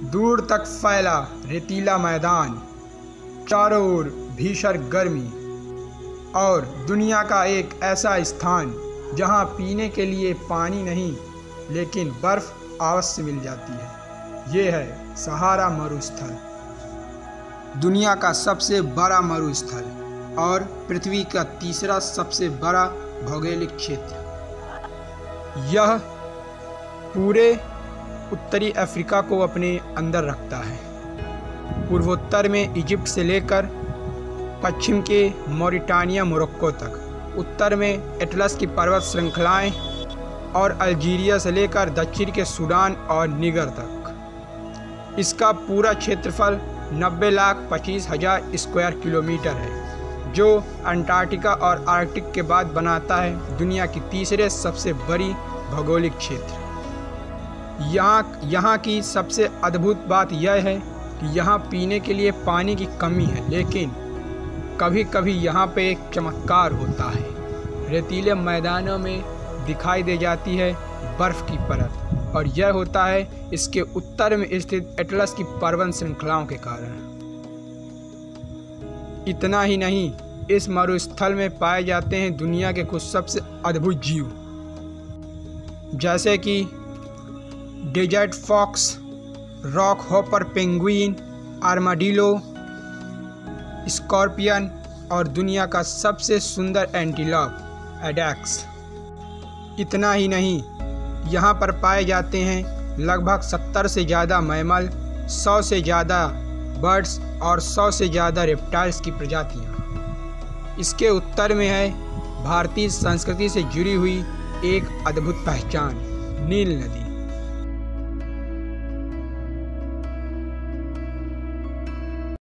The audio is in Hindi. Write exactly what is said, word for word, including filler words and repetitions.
दूर तक फैला रेतीला मैदान, चारों ओर भीषण गर्मी और दुनिया का एक ऐसा स्थान जहां पीने के लिए पानी नहीं लेकिन बर्फ़ अवश्य मिल जाती है। ये है सहारा मरुस्थल, दुनिया का सबसे बड़ा मरुस्थल और पृथ्वी का तीसरा सबसे बड़ा भौगोलिक क्षेत्र। यह पूरे उत्तरी अफ्रीका को अपने अंदर रखता है। पूर्वोत्तर में इजिप्ट से लेकर पश्चिम के मॉरिटानिया मोरक्को तक, उत्तर में एटलस की पर्वत श्रृंखलाएं और अल्जीरिया से लेकर दक्षिण के सूडान और निगर तक। इसका पूरा क्षेत्रफल नब्बे लाख पच्चीस हज़ार स्क्वायर किलोमीटर है, जो अंटार्कटिका और आर्कटिक के बाद बनाता है दुनिया की तीसरे सबसे बड़ी भौगोलिक क्षेत्र। यहाँ यहाँ की सबसे अद्भुत बात यह है कि यहाँ पीने के लिए पानी की कमी है, लेकिन कभी कभी यहाँ पे एक चमत्कार होता है। रेतीले मैदानों में दिखाई दे जाती है बर्फ़ की परत, और यह होता है इसके उत्तर में स्थित एटलस की पर्वत श्रृंखलाओं के कारण। इतना ही नहीं, इस मरुस्थल में पाए जाते हैं दुनिया के कुछ सबसे अद्भुत जीव, जैसे कि desert fox, rockhopper penguin, armadillo, scorpion और दुनिया का सबसे सुंदर एंटीलोप एडेक्स। इतना ही नहीं, यहाँ पर पाए जाते हैं लगभग सत्तर से ज़्यादा मैमल, सौ से ज़्यादा बर्ड्स और सौ से ज़्यादा रेप्टाइल्स की प्रजातियाँ। इसके उत्तर में है भारतीय संस्कृति से जुड़ी हुई एक अद्भुत पहचान, नील नदी।